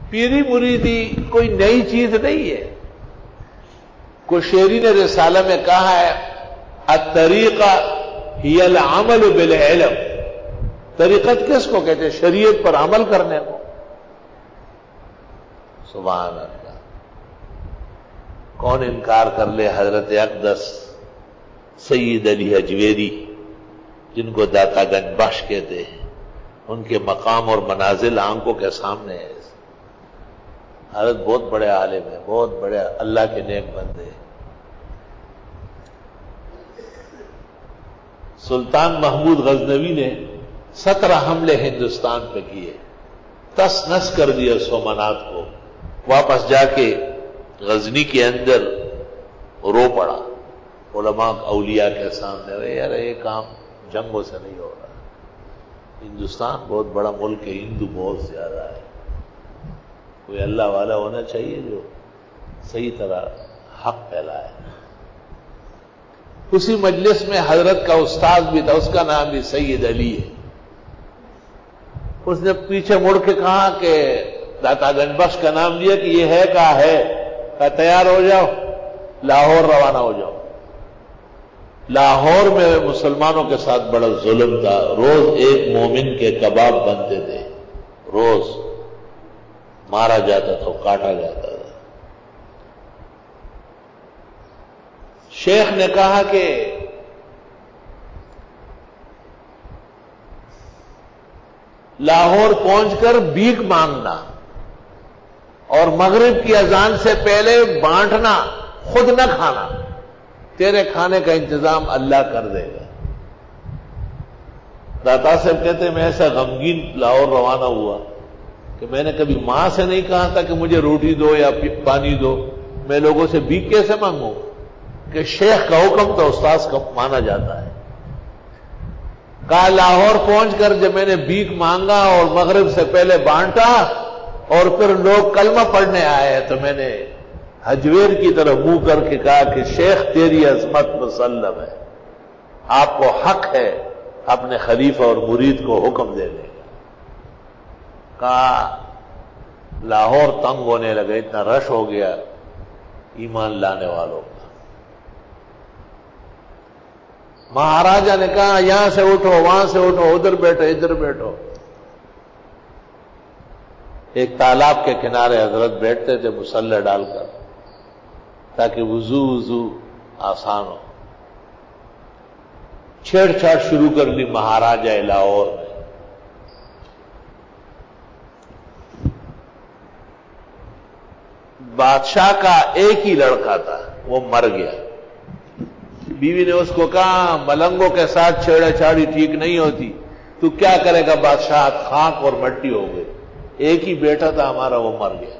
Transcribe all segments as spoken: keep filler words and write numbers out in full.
پیری مریدی کوئی نئی چیز نہیں ہے. کوئی شیری نے رسالہ میں کہا ہے الطریقہ ہی العمل بالعلم. طریقت کس کو کہتے ہیں؟ شریعت پر عمل کرنے کو. سبحان اللہ. کون انکار کر لے حضرت اقدس سید علی حجویری جن کو داتا گنج بخش کہتے ہیں، ان کے مقام اور منازل آنکھوں کے سامنے ہے. حضرت بہت بڑے عالم ہیں، بہت بڑے اللہ کے نیک بندے ہیں. سلطان محمود غزنوی نے سترہ حملے ہندوستان پہ کیے، تس نس کر دیا سومنات کو. واپس جا کے غزنی کے اندر رو پڑا علماء اولیاء کے سامنے، یار یہ کام جنگوں سے نہیں ہو رہا. ہندوستان بہت بڑا ملک ہے، ہندو بہت زیادہ ہے، کوئی اللہ والا ہونا چاہیے جو صحیح طرح حق پھیلائے. اسی مجلس میں حضرت کا استاد بھی تھا، اس کا نام بھی سید علی ہے. اس نے پیچھے مڑ کے کہا کہ داتا گنج بخش کا نام لیا کہ یہ ہے کہا ہے، کہا تیار ہو جاؤ لاہور روانہ ہو جاؤ. لاہور میں مسلمانوں کے ساتھ بڑا ظلم تھا. روز ایک مومن کے کباب بنتے تھے، روز مارا جاتا تھا، کاٹا جاتا تھا. شیخ نے کہا کہ لاہور پہنچ کر بھیک مانگنا اور مغرب کی اذان سے پہلے بانٹنا، خود نہ کھانا، تیرے کھانے کا انتظام اللہ کر دے گا. داتا صاحب کہتے ہیں میں ایسا غمگین لاہور روانہ ہوا کہ میں نے کبھی ماں سے نہیں کہا تھا کہ مجھے روٹی دو یا پانی دو. میں لوگوں سے بھیک کیسے مانگوں کہ شیخ کا حکم تو استاذ کا مانا جاتا ہے. کہا لاہور پہنچ کر جب میں نے بھیک مانگا اور مغرب سے پہلے بانٹا اور پھر لوگ کلمہ پڑھنے آئے تو میں نے حجویر کی طرف منہ کر کے کہا کہ شیخ تیری عظمت مسلم ہے، آپ کو حق ہے اپنے خلیفہ اور مرید کو حکم دینے کا. کہا لاہور تنگ ہونے لگا، اتنا رش ہو گیا ایمان لانے والوں کا. مہاراجا نے کہا یہاں سے اٹھو وہاں سے اٹھو، ادھر بیٹھو ادھر بیٹھو. ایک تالاب کے کنارے حضرت بیٹھتے تھے مصلی ڈال کر تاکہ وضو وضو آسان ہو. چھیڑ چھاڑ شروع کر لی مہاراجا لاہور میں. بادشاہ کا ایک ہی لڑکا تھا، وہ مر گیا. بیوی نے اس کو کہا ملنگوں کے ساتھ چھیڑا چھاڑی ٹھیک نہیں ہوتی، تو کیا کرے گا بادشاہ؟ خاک اور مٹی ہو گئی. ایک ہی بیٹا تھا ہمارا، وہ مر گیا.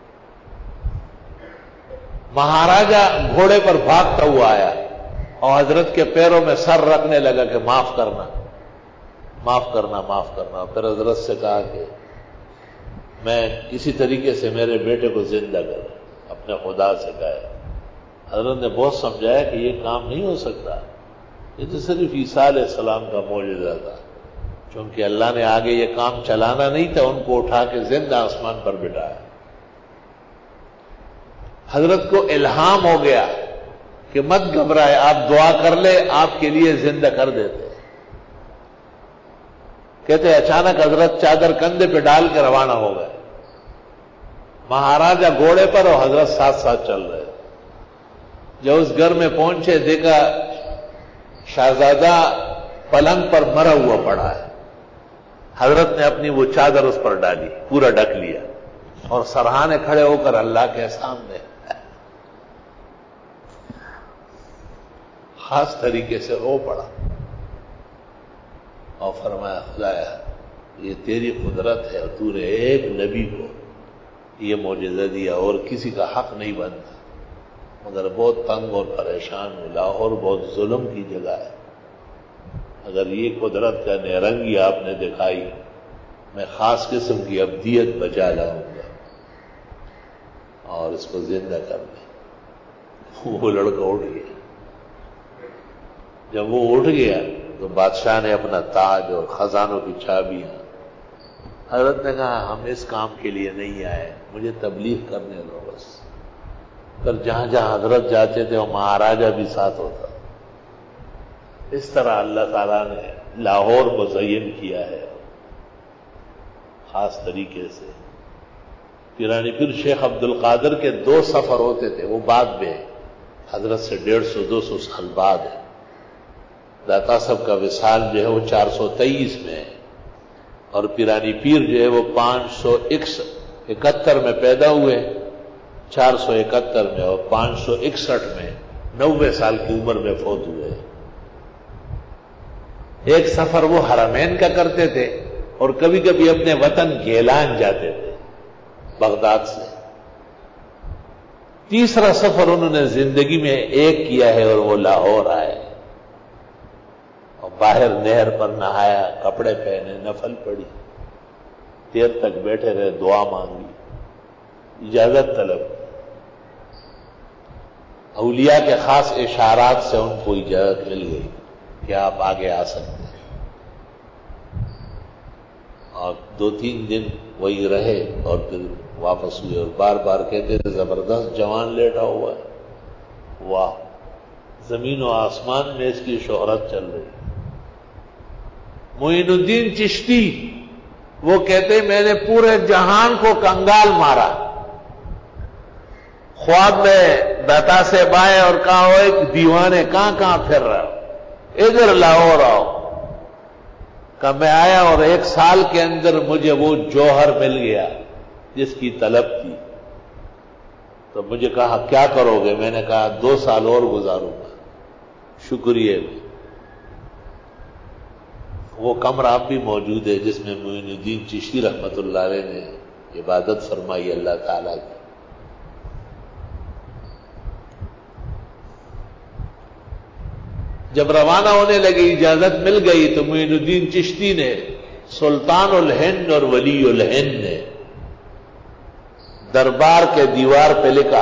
مہاراجا گھوڑے پر بھاگتا ہوا آیا اور حضرت کے پیروں میں سر رکھنے لگا کہ معاف کرنا معاف کرنا معاف کرنا. پھر حضرت سے کہا کہ میں کسی طریقے سے میرے بیٹے کو زندہ کر، اپنے خدا سے کہا. حضرت نے بہت سمجھایا کہ یہ کام نہیں ہو سکتا، یہ تو صرف عیسیٰ علیہ السلام کا معجزہ تھا. چونکہ اللہ نے آگے یہ کام چلانا نہیں تھا، ان کو اٹھا کے زندہ آسمان پر بٹھایا. حضرت کو الہام ہو گیا کہ مت گھبرائے، آپ دعا کر لے، آپ کے لیے زندہ کر دیتے. کہتے اچانک حضرت چادر کندھے پہ ڈال کے روانہ ہو گئے. مہاراجا گھوڑے پر اور حضرت ساتھ ساتھ چل رہے. جب اس گھر میں پہنچے دیکھا شہزادہ پلنگ پر مرا ہوا پڑا ہے. حضرت نے اپنی وہ چادر اس پر ڈالی، پورا ڈھک لیا اور سرہانے کھڑے ہو کر اللہ کے سامنے خاص طریقے سے رو پڑا اور فرمایا خدایا یہ تیری قدرت ہے اور تو نے ایک نبی کو یہ معجزہ دیا اور کسی کا حق نہیں بنتا، مگر بہت تنگ اور پریشان ہوں. لاہور بہت ظلم کی جگہ ہے، اگر یہ قدرت کا نیرنگی آپ نے دکھائی میں خاص قسم کی ابدیت بچا لاؤں گا اور اس کو زندہ کر دیں. وہ لڑکا اٹھ گیا. جب وہ اٹھ گیا تو بادشاہ نے اپنا تاج اور خزانوں کی چابیاں حضرت نے کہا ہم اس کام کے لیے نہیں آئے، مجھے تبلیغ کرنے دو بس۔ پھر جہاں جہاں حضرت جاتے تھے وہ مہاراجا بھی ساتھ ہوتا۔ اس طرح اللہ تعالیٰ نے لاہور مزین کیا ہے خاص طریقے سے۔ پیرانی پیر شیخ عبد القادر کے دو سفر ہوتے تھے، وہ بعد میں حضرت سے ڈیڑھ سو دو سو سال بعد ہے۔ داتا صاحب کا وصال جو ہے وہ چار سو تیئیس میں ہے، اور پیرانی پیر جو ہے وہ پانچ سو اکہتر میں پیدا ہوئے، چار سو اکہتر میں، اور پانچ سو اکسٹھ میں نوے سال کی عمر میں فوت ہوئے۔ ایک سفر وہ حرمین کا کرتے تھے، اور کبھی کبھی اپنے وطن گیلان جاتے تھے بغداد سے۔ تیسرا سفر انہوں نے زندگی میں ایک کیا ہے، اور وہ لاہور آئے اور باہر نہر پر نہایا، کپڑے پہنے، نفل پڑھی، دیر تک بیٹھے رہے، دعا مانگی، اجازت طلب، اولیاء کے خاص اشارات سے ان کو اجازت مل گئی کہ آپ آگے آ سکتے ہیں۔ اور دو تین دن وہی رہے اور پھر واپس ہوئے، اور بار بار کہتے تھے زبردست جوان لیٹا ہوا ہے، واہ، زمین و آسمان میں اس کی شہرت چل رہی۔ معین الدین چشتی وہ کہتے میں نے پورے جہان کو کنگال مارا، خواب میں داتا سے بائے اور کہا ہو ایک دیوانے کہاں کہاں پھر رہا ہو، ادھر لاہور آؤ۔ کہ میں آیا اور ایک سال کے اندر مجھے وہ جوہر مل گیا جس کی طلب تھی۔ تو مجھے کہا کیا کرو گے؟ میں نے کہا دو سال اور گزاروں گا شکریہ میں۔ وہ کمرہ اب بھی موجود ہے جس میں معین الدین چشتی رحمت اللہ علیہ نے عبادت فرمائی اللہ تعالیٰ کی۔ جب روانہ ہونے لگے، اجازت مل گئی، تو معین الدین چشتی نے سلطان الہند اور ولی الہند نے دربار کے دیوار پہ لکھا،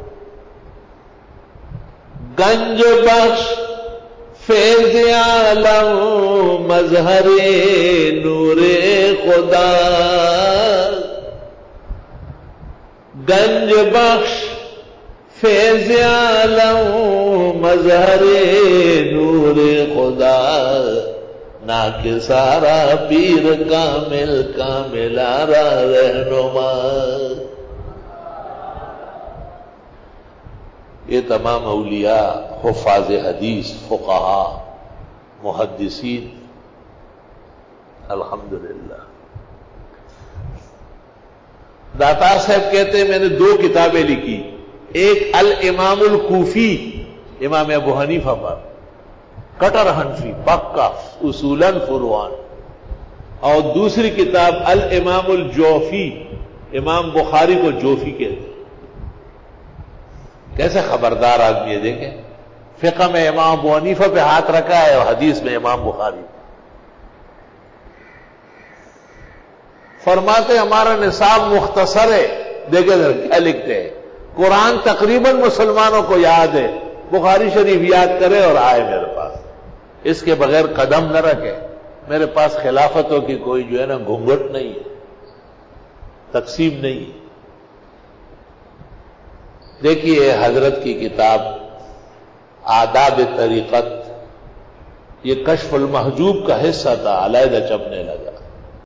گنج بخش فیض عالم مظہر نور خدا، گنج بخش فیض عالم مظہر نور خدا، ناکسارا پیر کامل کاملارا رہنما۔ یہ تمام اولیاء، حفاظ حدیث، فقہاء، محدثین، الحمدللہ۔ داتار صاحب کہتے ہیں میں نے دو کتابیں لکھی، ایک الامام الکوفی امام ابو حنیفہ پر، کٹر حنفی پکا اصولاً فروعاً، اور دوسری کتاب الامام الجوفی، امام بخاری کو جوفی کہتے ہیں۔ کیسے خبردار آدمی ہے، دیکھیں فقہ میں امام ابو حنیفہ پہ ہاتھ رکھا ہے اور حدیث میں امام بخاری۔ فرماتے ہمارا نصاب مختصر ہے، دیکھیں ذرا کیا لکھتے ہیں، قرآن تقریباً مسلمانوں کو یاد ہے، بخاری شریف یاد کرے اور آئے میرے پاس، اس کے بغیر قدم نہ رکھے۔ میرے پاس خلافتوں کی کوئی جو ہے نا گھونگھٹ نہیں ہے، تقسیم نہیں ہے۔ دیکھیے حضرت کی کتاب آداب طریقت، یہ کشف المحجوب کا حصہ تھا، علیحدہ چھپنے لگا۔